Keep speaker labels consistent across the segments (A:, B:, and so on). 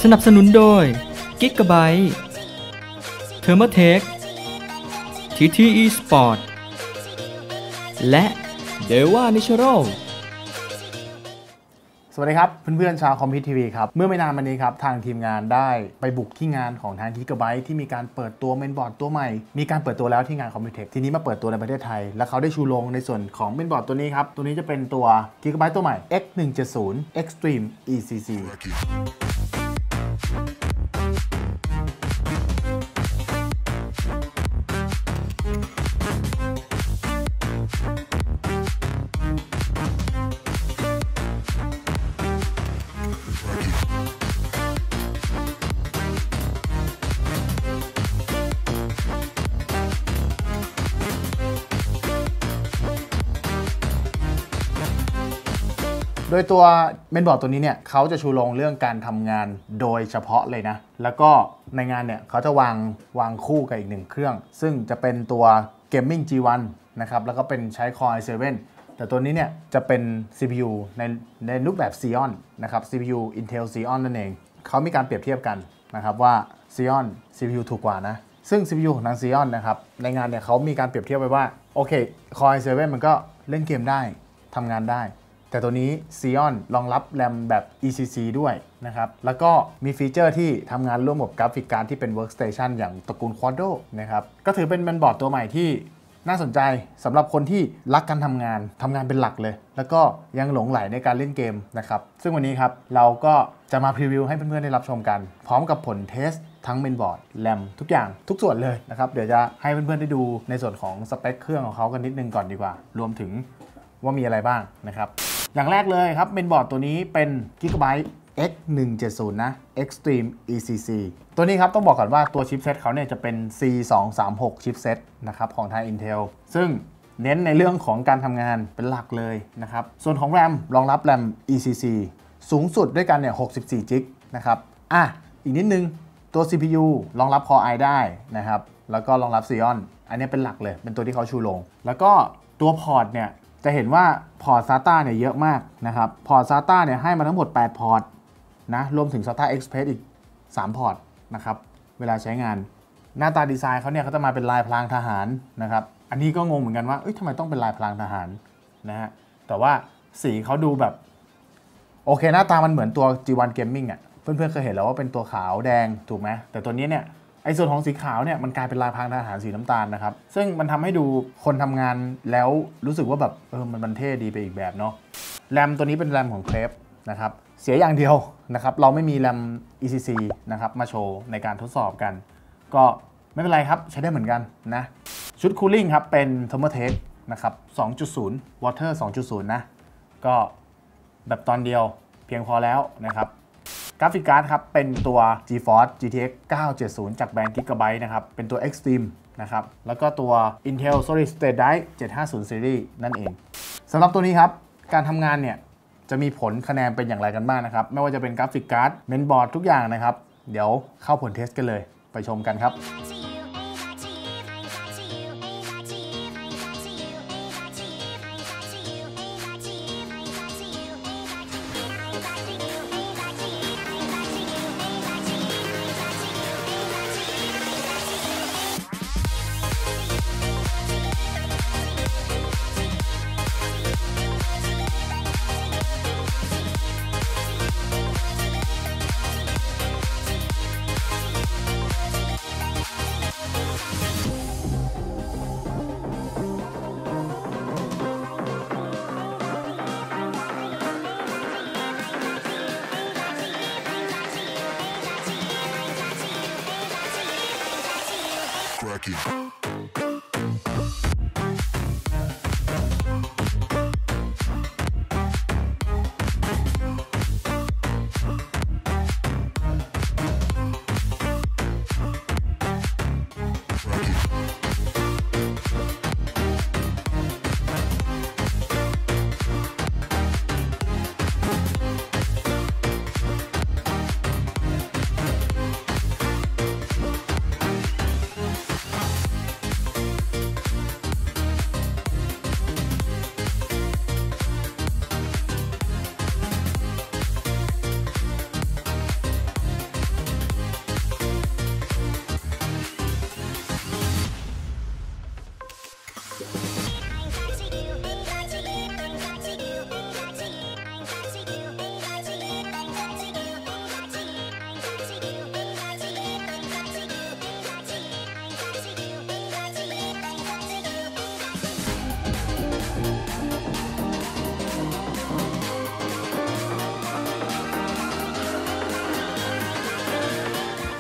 A: นับสนุนโดย Gigabyte Thermaltake TTE Sport และ Deva Natural
B: สวัสดีครับเพื่อนๆชาวคอมพิวทีวีครับเมื่อไม่นานมานี้ครับทางทีมงานได้ไปบุกที่งานของทาง Gigabyte ที่มีการเปิดตัวเมนบอร์ดตัวใหม่มีการเปิดตัวแล้วที่งาน Computex ทีนี้มาเปิดตัวในประเทศไทยและเขาได้ชูโรงในส่วนของเมนบอร์ดตัวนี้ครับตัวนี้จะเป็นตัว Gigabyte ตัวใหม่ X170 Extreme ECCโดยตัวเมนบอร์ดตัวนี้เนี่ยเขาจะชูโรงเรื่องการทำงานโดยเฉพาะเลยนะแล้วก็ในงานเนี่ยเขาจะวางคู่กับอีกหนึ่งเครื่องซึ่งจะเป็นตัว Gaming G1 นะครับแล้วก็เป็นใช้ Core i7 แต่ตัวนี้เนี่ยจะเป็น CPU ในรูปแบบ Xeon นะครับ CPU Intel Xeon นั่นเองเขามีการเปรียบเทียบกันนะครับว่า Xeon CPU ถูกกว่านะซึ่ง CPU ของทาง Xeon นะครับในงานเนี่ยเขามีการเปรียบเทียบไว้ว่าโอเค Core i7 มันก็เล่นเกมได้ทำงานได้แต่ตัวนี้ Xeon รองรับแรมแบบ ECC ด้วยนะครับแล้วก็มีฟีเจอร์ที่ทำงานร่วมกับกราฟิกการ์ดที่เป็น Workstation อย่างตระกูล Quadro นะครับก็ถือเป็นเมนบอร์ดตัวใหม่ที่น่าสนใจสำหรับคนที่รักการทำงานเป็นหลักเลยแล้วก็ยังหลงไหลในการเล่นเกมนะครับซึ่งวันนี้ครับเราก็จะมาพรีวิวให้เพื่อนๆได้รับชมกันพร้อมกับผลเทสทั้งเมนบอร์ดแรมทุกอย่างทุกส่วนเลยนะครับเดี๋ยวจะให้เพื่อนๆได้ดูในส่วนของสเปคเครื่องของเขากันนิดนึงก่อนดีกว่ารวมถึงว่ามีอะไรบ้างนะครับอย่างแรกเลยครับเมนบอร์ดตัวนี้เป็น Gigabyte X170 นะ Extreme ECC ตัวนี้ครับต้องบอกก่อนว่าตัวชิปเซตเขาเนี่ยจะเป็น C236 ชิปเซตนะครับของทาง Intel ซึ่งเน้นในเรื่องของการทำงานเป็นหลักเลยนะครับส่วนของ RAM รองรับ RAM ECC สูงสุดด้วยกันเนี่ย64 จิกนะครับอีกนิดนึงตัว CPU รองรับ Core i ได้นะครับแล้วก็รองรับ Xeon อันนี้เป็นหลักเลยเป็นตัวที่เขาชูลงแล้วก็ตัวพอร์ตเนี่ยจะเห็นว่าพอร์ต SATA เนี่ยเยอะมากนะครับพอร์ต SATA เนี่ยให้มาทั้งหมด8พอร์ตนะรวมถึง SATA Express อีก3พอร์ตนะครับเวลาใช้งานหน้าตาดีไซน์เขาเนี่ยเขาจะมาเป็นลายพลางทหารนะครับอันนี้ก็งงเหมือนกันว่าทำไมต้องเป็นลายพลางทหารนะฮะแต่ว่าสีเขาดูแบบโอเคหน้าตามันเหมือนตัว G1 Gaming อ่ะเพื่อนๆเคยเห็นแล้วว่าเป็นตัวขาวแดงถูกไหมแต่ตัวนี้เนี่ยไอ้ส่วนของสีขาวเนี่ยมันกลายเป็นลายพรางทหารสีน้ำตาลนะครับซึ่งมันทำให้ดูคนทำงานแล้วรู้สึกว่าแบบมันเท่ดีไปอีกแบบเนาะแรมตัวนี้เป็นแรมของเครปนะครับเสียอย่างเดียวนะครับเราไม่มีแรม ECC นะครับมาโชว์ในการทดสอบกันก็ไม่เป็นไรครับใช้ได้เหมือนกันนะชุดคูลิ่งครับเป็น Thermaltake นะครับ 2.0 Water 2.0 นะก็แบบตอนเดียวเพียงพอแล้วนะครับกราฟิกการ์ดครับเป็นตัว GeForce GTX 970 จากแบรนด์ Gigabyte นะครับเป็นตัว Extreme นะครับแล้วก็ตัว Intel Solid State Drive 750 Series นั่นเองสำหรับตัวนี้ครับการทำงานเนี่ยจะมีผลคะแนนเป็นอย่างไรกันบ้างนะครับไม่ว่าจะเป็นกราฟิกการ์ดเมนบอร์ดทุกอย่างนะครับเดี๋ยวเข้าผลเทสกันเลยไปชมกันครับ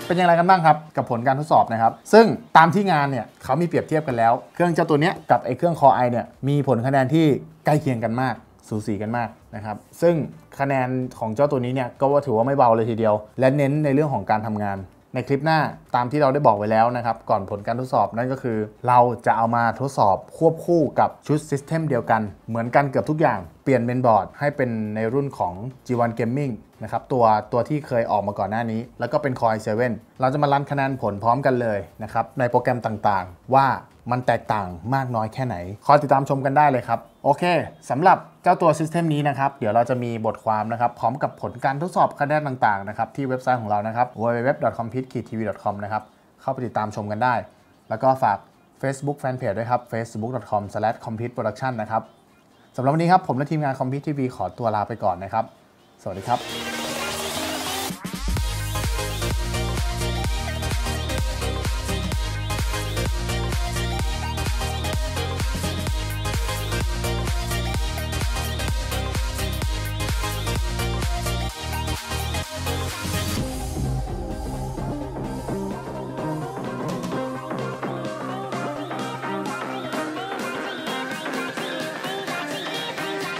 B: เป็นอย่างไรกันบ้างครับกับผลการทดสอบนะครับซึ่งตามที่งานเนี่ยเขามีเปรียบเทียบกันแล้วเครื่องเจ้าตัวเนี้ยกับไอ้เครื่อง Core i เนี่ยมีผลคะแนนที่ใกล้เคียงกันมากสูสีกันมากนะครับซึ่งคะแนนของเจ้าตัวนี้เนี่ยก็ว่าถือว่าไม่เบาเลยทีเดียวและเน้นในเรื่องของการทำงานในคลิปหน้าตามที่เราได้บอกไว้แล้วนะครับก่อนผลการทดสอบนั่นก็คือเราจะเอามาทดสอบควบคู่กับชุดซิสเต็มเดียวกันเหมือนกันเกือบทุกอย่างเปลี่ยนเมนบอร์ดให้เป็นในรุ่นของ G1 Gaming นะครับตัวที่เคยออกมาก่อนหน้านี้แล้วก็เป็น Core i7 เราจะมารันคะแนนผลพร้อมกันเลยนะครับในโปรแกรมต่างๆว่ามันแตกต่างมากน้อยแค่ไหนคอยติดตามชมกันได้เลยครับโอเคสำหรับเจ้าตัวซิสเต็มนี้นะครับเดี๋ยวเราจะมีบทความนะครับพร้อมกับผลการทดสอบคะแนนต่างๆนะครับที่เว็บไซต์ของเรานะครับ www.compete-tv.com นะครับเข้าไปติดตามชมกันได้แล้วก็ฝาก Facebook Fanpage ด้วยครับ facebook.com/competeproduction นะครับสำหรับวันนี้ครับผมและทีมงาน Compete TV ขอตัวลาไปก่อนนะครับสวัสดีครับ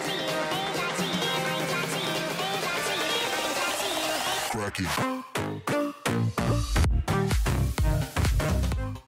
C: Cracky.